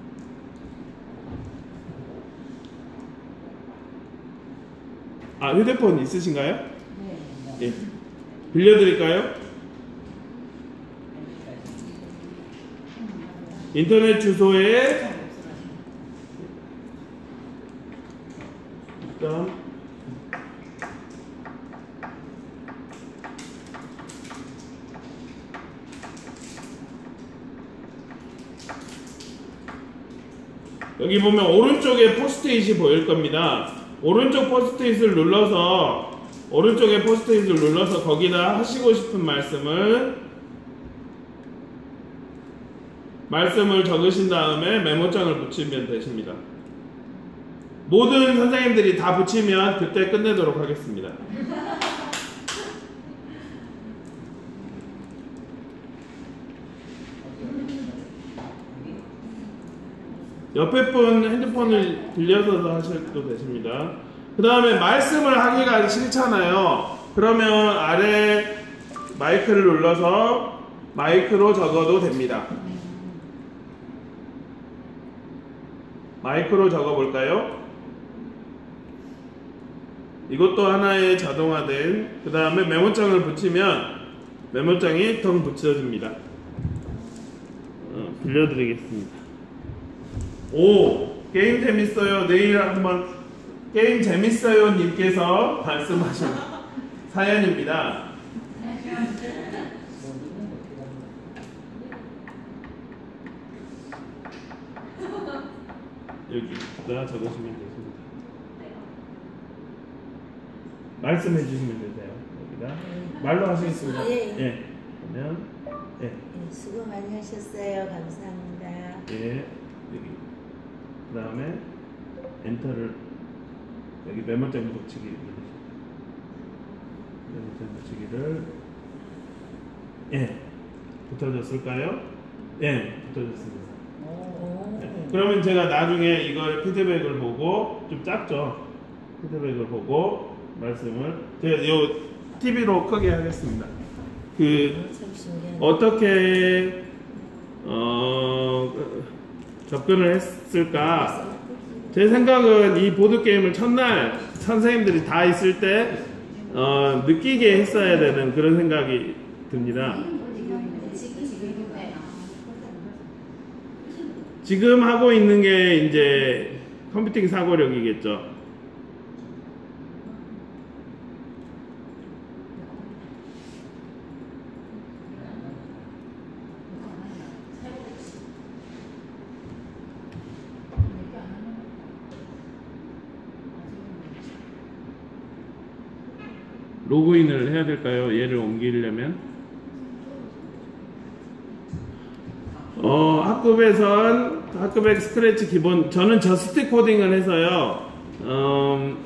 아, 휴대폰 있으신가요? 네. 예. 빌려드릴까요? 인터넷 주소에 일단 여기 보면 오른쪽에 포스트잇이 보일 겁니다. 오른쪽 포스트잇을 눌러서 오른쪽에 포스트잇을 눌러서 거기다 하시고 싶은 말씀을 말씀을 적으신 다음에 메모장을 붙이면 되십니다. 모든 선생님들이 다 붙이면 그때 끝내도록 하겠습니다. 옆에 분 핸드폰을 빌려서 하셔도 되십니다. 그 다음에 말씀을 하기가 싫잖아요. 그러면 아래 마이크를 눌러서 마이크로 적어도 됩니다. 마이크로 적어볼까요? 이것도 하나의 자동화된, 그 다음에 메모장을 붙이면 메모장이 텅 붙여집니다. 어, 빌려드리겠습니다. 오, 게임 재밌어요. 내일 한번 게임 재밌어요 님께서 말씀하신 사연입니다. 여기다 적으시면 되십니다. 말씀해 주시면 되세요. 여기다 말로 하시겠습니다. 예. 예. 그러면 예. 예, 수고 많이 하셨어요. 감사합니다. 예. 여기. 그 다음에 엔터를 여기 메모장 붙이기 누르시고 메모장 붙이기를 예. 붙어졌을까요? 예. 붙어졌습니다. 네. 그러면 제가 나중에 이걸 피드백을 보고, 좀 작죠? 피드백을 보고 말씀을 제가 요 티비로 크게 하겠습니다. 그 어떻게 어 접근을 했을까 제 생각은 이 보드게임을 첫날 선생님들이 다 있을 때 어, 느끼게 했어야 되는 그런 생각이 듭니다. 지금 하고 있는 게 이제 컴퓨팅 사고력이겠죠. 로그인을 해야 될까요? 얘를 옮기려면 어, 학급에선 학급의 스크래치 기본 저는 저스트 코딩을 해서요 음,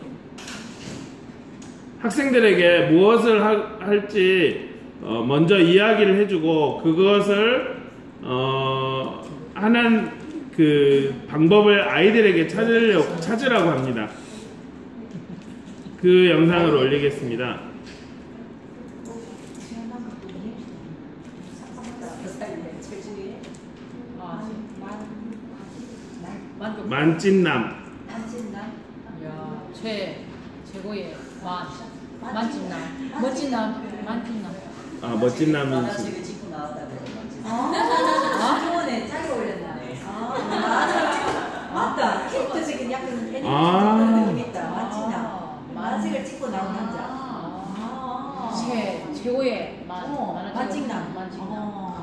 학생들에게 무엇을 하, 할지 어, 먼저 이야기를 해주고 그것을 어, 하는 그 방법을 아이들에게 찾으려고, 찾으라고 합니다. 그 영상을 올리겠습니다. 만찢남. 만찢남. 야, 최 최고의 만 만찢남. 멋진남. 만찢남. 아, 멋진남이. 만화책을 찍고 나왔다고 아, 저번에 짤이 올렸나? 아, 맞다. 캐릭터 지금 약간 애니메이션 아. 느낌 있다. 만찢남. 만화책을 찍고 나온 남자. 아. 최 최고의 만 어, 만화책을- 만찢남. 만찢남. 어.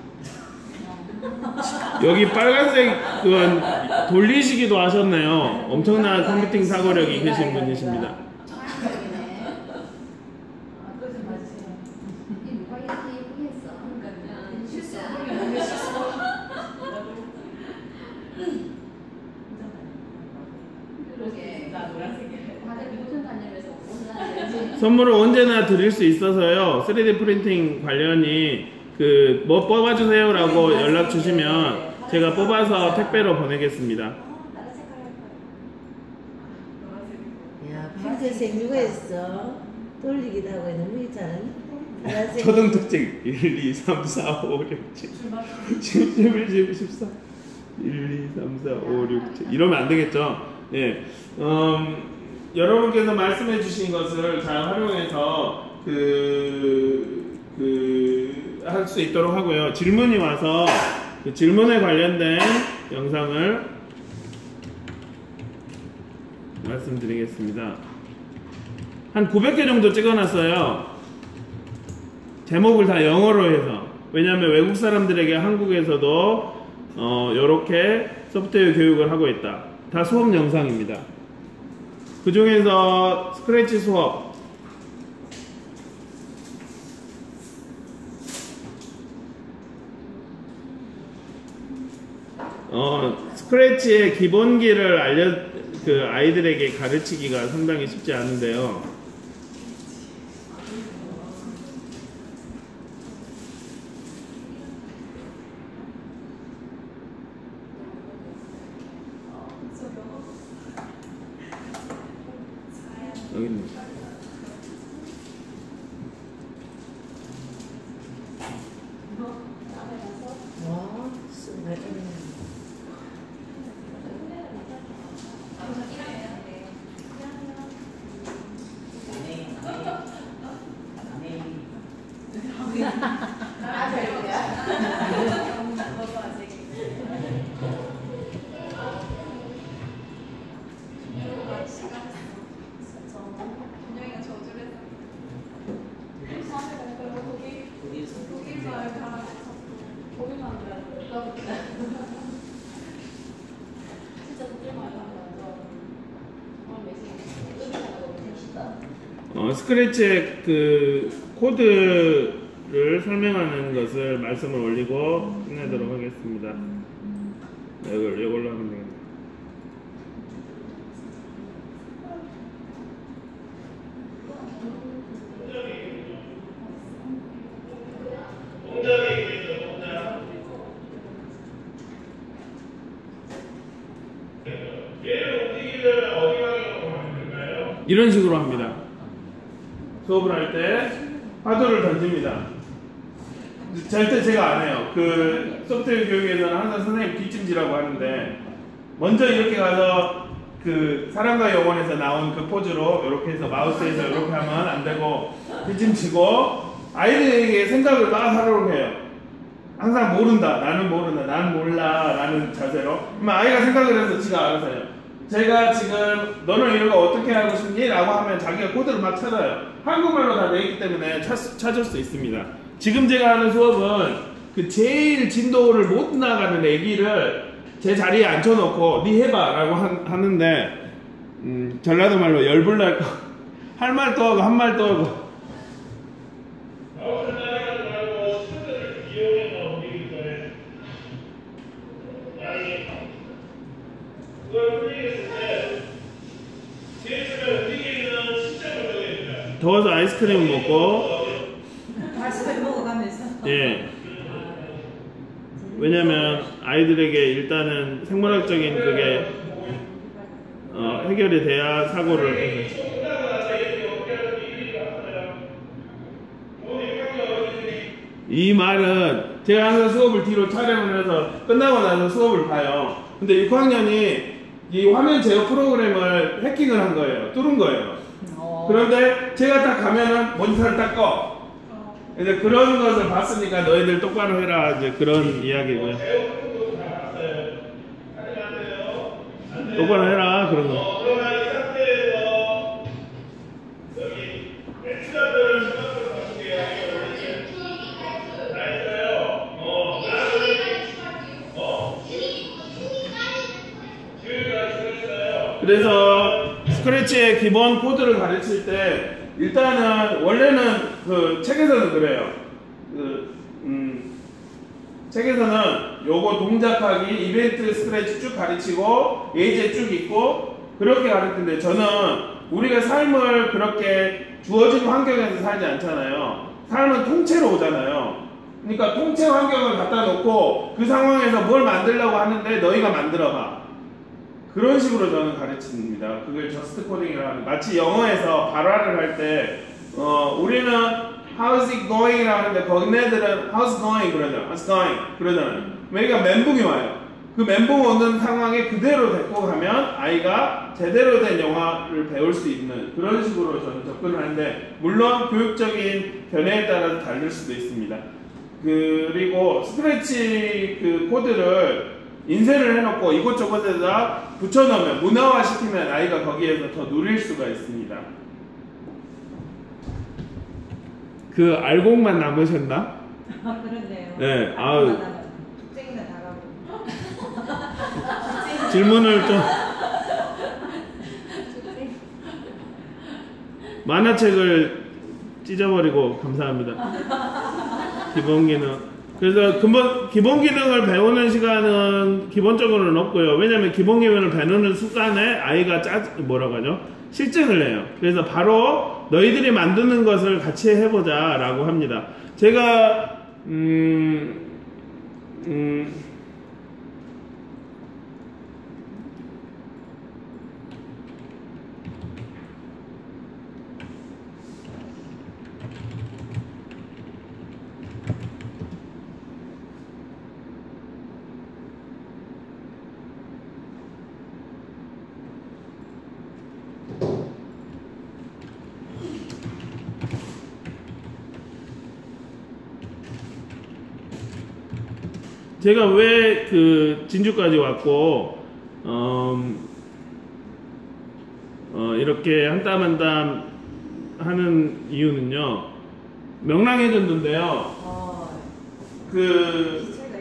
여기 빨간색 그건 돌리시기도 하셨네요. 엄청난 컴퓨팅 사고력이 계신 분이십니다. 선물을 언제나 드릴 수 있어서요. 쓰리디 프린팅 관련이 그 뭐 뽑아주세요 라고 연락 주시면 제가 뽑아서 택배로 보내겠습니다. 야, 핑크색 누가 했어? 돌리기도 하고 너무 잘하네. 초등 특징 일, 이, 삼, 사, 오, 육, 칠, 십, 일, 십일, 십사 일, 이, 삼, 사, 오, 육, 칠 이러면 안 되겠죠. 예. 음, 여러분께서 말씀해 주신 것을 잘 활용해서 그, 그, 할 수 있도록 하고요. 질문이 와서 그 질문에 관련된 영상을 말씀드리겠습니다. 한 구백 개 정도 찍어놨어요. 제목을 다 영어로 해서. 왜냐하면 외국 사람들에게 한국에서도 어, 이렇게 소프트웨어 교육을 하고 있다. 다 수업 영상입니다. 그 중에서 스크래치 수업 어, 스크래치의 기본기를 알려 그 아이들에게 가르치기가 상당히 쉽지 않은데요. 여기 있네. 와, 정말. 어, 스크래치의 그 코드를 설명하는 것을 말씀을 올리고 끝내도록 하겠습니다. 이걸 이걸로 하면 되겠네요. 이런 식으로 합니다. 수업을 할 때 화두를 던집니다. 절대 제가 안 해요. 그 소프트웨어 교육에서는 항상 선생님 뒷짐지라고 하는데 먼저 이렇게 가서 그 사랑과 영혼에서 나온 그 포즈로 이렇게 해서 마우스에서 이렇게 하면 안 되고 휘짐치고 아이들에게 생각을 막 하도록 해요. 항상 모른다, 나는 모른다, 나는 몰라 라는 자세로. 그러면 아이가 생각을 해서 지가 알아서 해요. 제가 지금 너는 이런 거 어떻게 하고 싶니? 라고 하면 자기가 코드를 막 찾아요. 한국말로 다 되어 있기 때문에 찾, 찾을 수 있습니다. 지금 제가 하는 수업은 그 제일 진도를 못 나가는 애기를 제 자리에 앉혀놓고 니 해봐 라고 하, 하는데 음, 전라도 말로 열불날 거 할 말 또 하고 한 말 또 하고 더워서 아이스크림 먹고 아이스크림 먹어가면서 예. 왜냐면 아이들에게 일단은 생물학적인 그게 어, 해결이 돼야 사고를 해서. 이 말은 제가 항상 수업을 뒤로 촬영을 해서 끝나고 나서 수업을 봐요. 근데 육 학년이 이 화면 제어 프로그램을 해킹을 한 거예요. 뚫은 거예요. 그런데 제가 딱 가면은 모니터를 딱 꺼. 이제 그런 것을 봤으니까 너희들 똑바로 해라 이제 그런 이야기고요. 똑바로 해라 그런 거. 그래서 스크래치의 기본 코드를 가르칠 때 일단은 원래는 그 책에서는 그래요. 그, 음, 책에서는 요거 동작하기, 이벤트 스크래치 쭉 가르치고 예제 쭉 있고 그렇게 가르치는데 저는 우리가 삶을 그렇게 주어진 환경에서 살지 않잖아요. 삶은 통째로 오잖아요. 그러니까 통째 환경을 갖다 놓고 그 상황에서 뭘 만들려고 하는데 너희가 만들어봐. 그런 식으로 저는 가르칩니다. 그걸 저스트 코딩이라고 하는. 마치 영어에서 발화를 할 때 어, 우리는 how's it going이라고 하는데 거기네들은 how's going 그러잖아. how's going 그러잖아요. 그러니까 멘붕이 와요. 그 멘붕 오는 상황에 그대로 데리고 가면 아이가 제대로 된 영어를 배울 수 있는 그런 식으로 저는 접근을 하는데 물론 교육적인 견해에 따라서 다를 수도 있습니다. 그리고 스크래치 그 코드를 인쇄를 해놓고 이곳저곳에다 붙여놓으면 문화화 시키면 아이가 거기에서 더 누릴 수가 있습니다. 그 알곡만 남으셨나? 아 그런데요. 네, 아우. 숙제기나 나가고. 질문을 좀 만화책을 찢어버리고 감사합니다. 기본 기능. 그래서 기본, 기본 기능을 배우는 시간은 기본적으로는 없고요. 왜냐면 기본 기능을 배우는 순간에 아이가 짜, 뭐라고 하죠? 실증을 내요. 그래서 바로 너희들이 만드는 것을 같이 해보자 라고 합니다. 제가, 음, 음, 제가 왜 그 진주까지 왔고 어, 어, 이렇게 한 땀 한 땀 하는 이유는요 명랑해졌는데요. 어. 그 기체가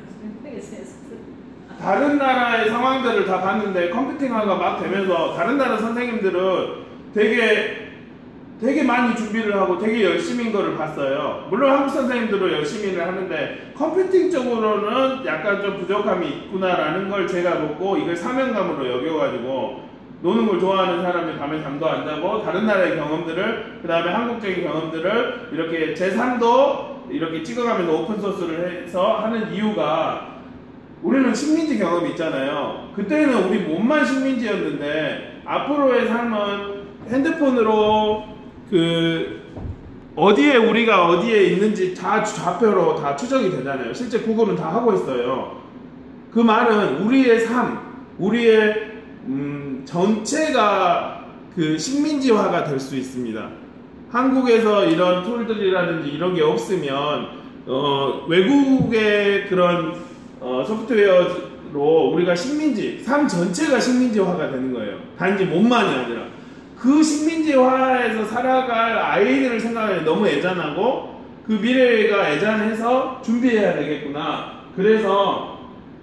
있다. 다른 나라의 상황들을 다 봤는데 컴퓨팅화가 막 되면서 다른 나라 선생님들은 되게 되게 많이 준비를 하고 되게 열심인 거를 봤어요. 물론 한국 선생님들도 열심히를 하는데 컴퓨팅 쪽으로는 약간 좀 부족함이 있구나라는 걸 제가 보고 이걸 사명감으로 여겨가지고 노는 걸 좋아하는 사람이 밤에 잠도 안 자고 다른 나라의 경험들을 그 다음에 한국적인 경험들을 이렇게 제삼도 이렇게 찍어가면서 오픈소스를 해서 하는 이유가 우리는 식민지 경험이 있잖아요. 그때는 우리 몸만 식민지였는데 앞으로의 삶은 핸드폰으로 그 어디에 우리가 어디에 있는지 다 좌표로 다 추적이 되잖아요. 실제 구글은 다 하고 있어요. 그 말은 우리의 삶, 우리의 음, 전체가 그 식민지화가 될 수 있습니다. 한국에서 이런 툴들이라든지 이런 게 없으면 어, 외국의 그런 어, 소프트웨어로 우리가 식민지, 삶 전체가 식민지화가 되는 거예요. 단지 몸만이 아니라. 그 식민지화에서 살아갈 아이들을 생각하면 너무 애잔하고 그 미래가 애잔해서 준비해야 되겠구나. 그래서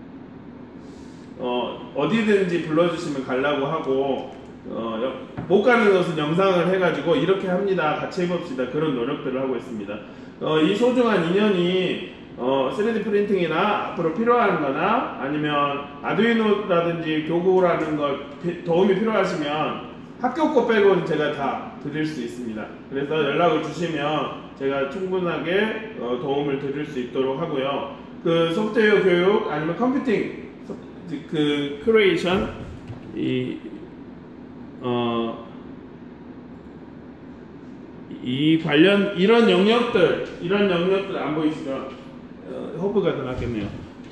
어, 어디든지 불러주시면 가려고 하고 어, 못 가는 것은 영상을 해가지고 이렇게 합니다. 같이 해봅시다. 그런 노력들을 하고 있습니다. 어, 이 소중한 인연이 어, 쓰리디 프린팅이나 앞으로 필요한 거나 아니면 아두이노라든지 교구라는 걸 피, 도움이 필요하시면 학교 거 빼고는 제가 다 드릴 수 있습니다. 그래서 연락을 주시면 제가 충분하게 어, 도움을 드릴 수 있도록 하고요. 그 소프트웨어 교육 아니면 컴퓨팅 그 크리에이션 이 어, 이 관련 이런 영역들 이런 영역들 안 보이시죠? 어, 허브가 더 낫겠네요.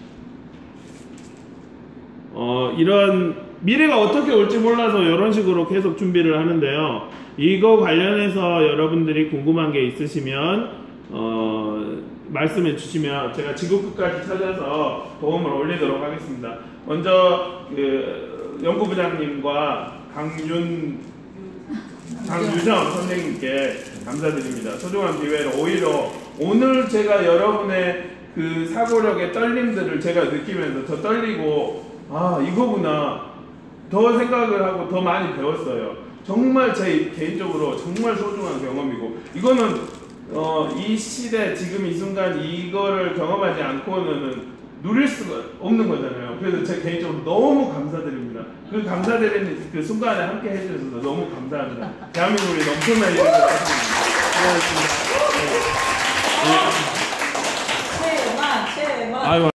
어, 이런 미래가 어떻게 올지 몰라서 이런 식으로 계속 준비를 하는데요. 이거 관련해서 여러분들이 궁금한 게 있으시면 어, 말씀해 주시면 제가 지구 끝까지 찾아서 도움을 올리도록 하겠습니다. 먼저 그 연구부장님과 강윤 강유정 선생님께 감사드립니다. 소중한 기회를 오히려 오늘 제가 여러분의 그 사고력의 떨림들을 제가 느끼면서 더 떨리고 아 이거구나 더 생각을 하고 더 많이 배웠어요. 정말 제 개인적으로 정말 소중한 경험이고 이거는 어, 이 시대 지금 이 순간 이거를 경험하지 않고는 누릴 수가 없는 거잖아요. 그래서 제 개인적으로 너무 감사드립니다. 그 감사드리는 그 순간에 함께 해주셔서 너무 감사합니다. 대한민국이 넘쳐난 일을 했습니다. 고맙습니다. 최만 최만. 아유.